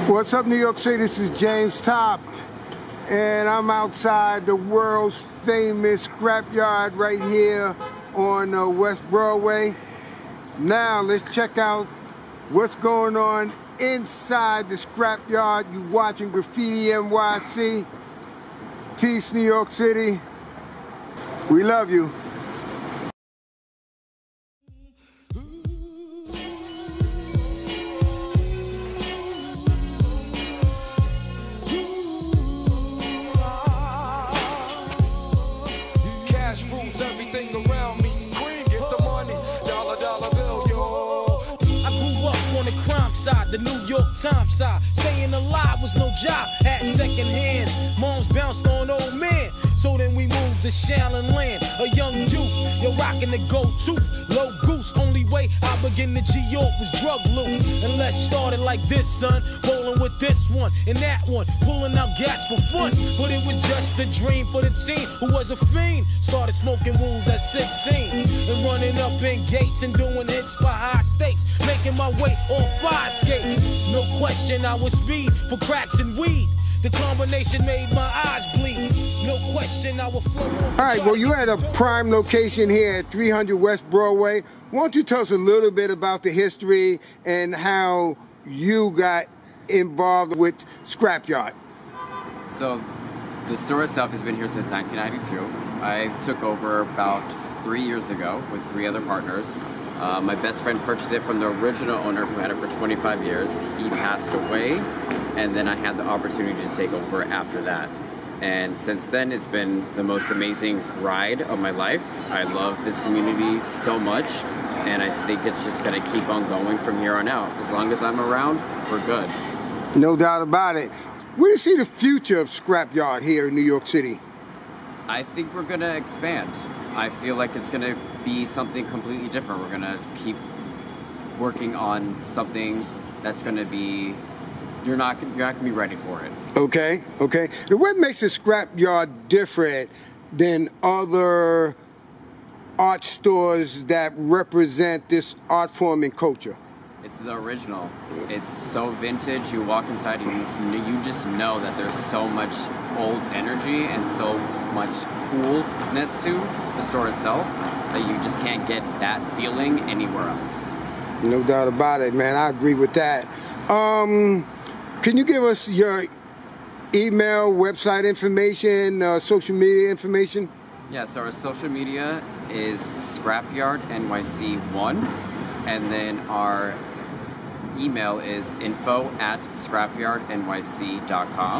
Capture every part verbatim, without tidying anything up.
What's up, New York City? This is James Top, and I'm outside the world's famous scrapyard right here on uh, West Broadway. Now let's check out what's going on inside the scrapyard. You watching Graffiti N Y C. Peace, New York City. We love you. The New York Times side, staying alive was no job, had second hands. Moms bounced on old men, so then we moved to Shaolin Land. A young youth, you're rocking the gold tooth, low goose. Only way I begin to G-York was drug loot. And let's start it like this, son. Rolling with this one and that one, pulling out gats for fun. But it was just a dream for the teen who was a fiend. Started smoking wools at sixteen and running up in gates and doing hits for high stakes, making my way on fire skates. No question, I was speed for cracks and weed. The combination made my eyes bleed. No question, I will flow on. All right, well, you had a prime location here at three hundred West Broadway. Why don't you tell us a little bit about the history and how you got involved with Scrapyard? So, the store itself has been here since nineteen ninety-two. I took over about three years ago with three other partners. Uh, my best friend purchased it from the original owner who had it for twenty-five years. He passed away, and then I had the opportunity to take over after that. And since then, it's been the most amazing ride of my life. I love this community so much, and I think it's just going to keep on going from here on out. As long as I'm around, we're good. No doubt about it. Where do you see the future of Scrapyard here in New York City? I think we're going to expand. I feel like it's going to be something completely different. We're going to keep working on something that's going to be, you're not, you're not going to be ready for it. Okay, okay. And what makes a scrapyard different than other art stores that represent this art form and culture? It's the original. It's so vintage. You walk inside and you just, you just know that there's so much old energy and so much coolness to the store itself that you just can't get that feeling anywhere else. No doubt about it, man. I agree with that. Um, can you give us your email, website information, uh, social media information? Yeah, so our social media is Scrapyard N Y C one, and then our email is info at scrapyard N Y C dot com,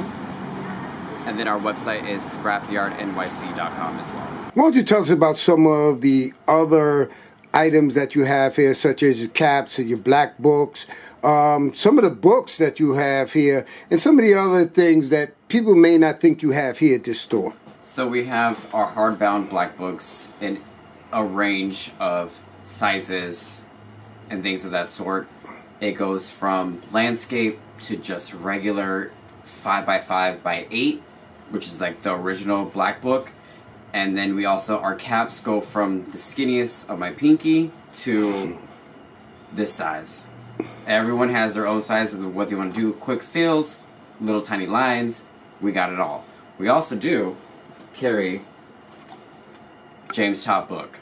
and then our website is scrapyard N Y C dot com as well. Why don't you tell us about some of the other items that you have here, such as your caps and your black books, um, some of the books that you have here, and some of the other things that people may not think you have here at this store? So we have our hardbound black books in a range of sizes and things of that sort. It goes from landscape to just regular five by five by eight, which is like the original black book. And then we also, our caps go from the skinniest of my pinky to this size. Everyone has their own size of what they want to do. Quick fills, little tiny lines, we got it all. We also do carry James Top book.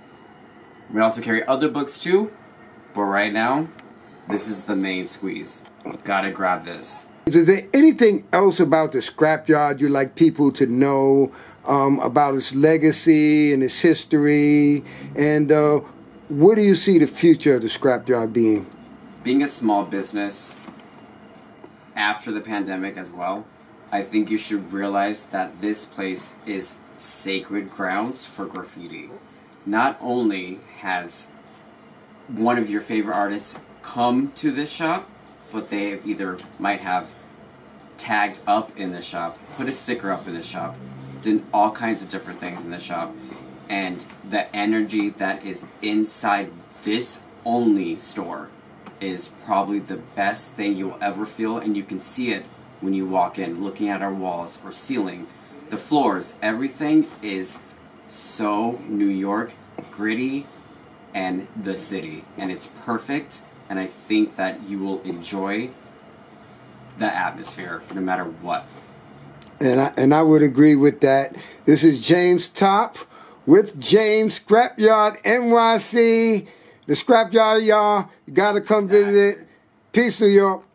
We also carry other books too, but right now, this is the main squeeze. Gotta grab this. Is there anything else about the scrapyard you'd like people to know um, about its legacy and its history? And uh, what do you see the future of the scrapyard being? Being a small business after the pandemic as well, I think you should realize that this place is sacred grounds for graffiti. Not only has one of your favorite artists come to this shop, but they have either might have tagged up in the shop, put a sticker up in the shop, done all kinds of different things in the shop, and the energy that is inside this only store is probably the best thing you'll ever feel, and you can see it when you walk in, looking at our walls or ceiling, the floors, everything is so New York, gritty, and the city, and it's perfect. And I think that you will enjoy the atmosphere, no matter what. And I, and I would agree with that. This is James Top with James Scrapyard N Y C. The Scrapyard, y'all. You got to come visit. Peace, New York.